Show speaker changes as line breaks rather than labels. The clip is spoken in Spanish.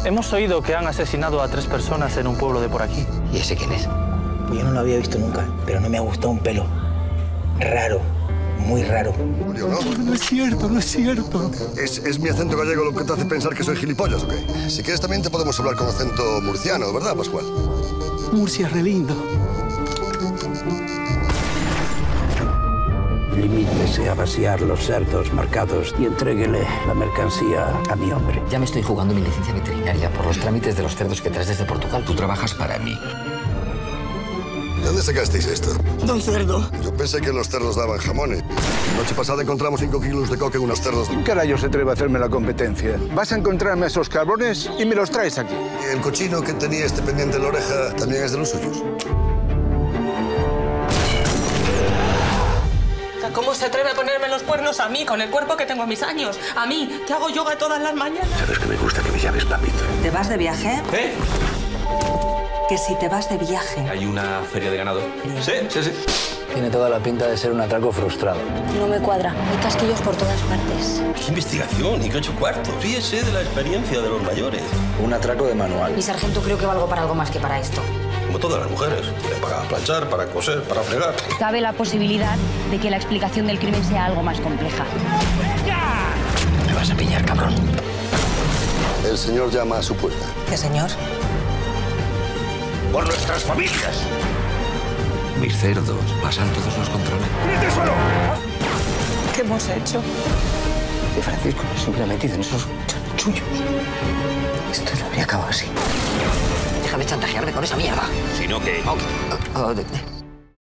Hemos oído que han asesinado a 3 personas en un pueblo de por aquí.
¿Y ese quién es?
Pues yo no lo había visto nunca, pero no me ha gustado un pelo. Raro, muy raro.
Julio, ¿no?
No es cierto, no es cierto.
¿Es mi acento gallego lo que te hace pensar que soy gilipollas o qué? Si quieres también te podemos hablar con acento murciano, ¿verdad, Pascual?
Murcia es re lindo.
Limítese a vaciar los cerdos marcados y entréguele la mercancía a mi hombre.
Ya me estoy jugando mi licencia veterinaria por los trámites de los cerdos que traes desde Portugal. Tú trabajas para mí.
¿De dónde sacasteis esto?
Don Cerdo.
Yo pensé que los cerdos daban jamones. La noche pasada encontramos 5 kilos de coca en unos cerdos.
¿Quién carajo se atreve a hacerme la competencia? Vas a encontrarme a esos cabrones y me los traes aquí.
¿Y el cochino que tenía este pendiente en la oreja también es de los suyos?
¿Cómo se atreve a ponerme los cuernos a mí, con el cuerpo que tengo a mis años? A mí, que hago yoga todas las mañanas.
Sabes que me gusta que me llames papito.
¿Te vas de viaje?
¿Eh?
Que si te vas de viaje.
Hay una feria de ganado. Sí.
Tiene toda la pinta de ser un atraco frustrado.
No me cuadra. Hay casquillos por todas partes.
¿Qué investigación? ¿Y qué 8 cuartos? Fíjese de la experiencia de los mayores.
Un atraco de manual.
Mi sargento creo que valgo para algo más que para esto.
Como todas las mujeres. Para planchar, para coser, para fregar.
Cabe la posibilidad de que la explicación del crimen sea algo más compleja.
Me vas a pillar, cabrón.
El señor llama a su puerta.
¿Qué señor?
¡Por nuestras familias!
Mis cerdos pasan todos los controles.
¿Qué hemos hecho?
De Francisco siempre ha metido en esos chanchullos. Esto no habría acabado así. Deja de chantajearme con esa mierda.
Si no, ¿qué?
Oh,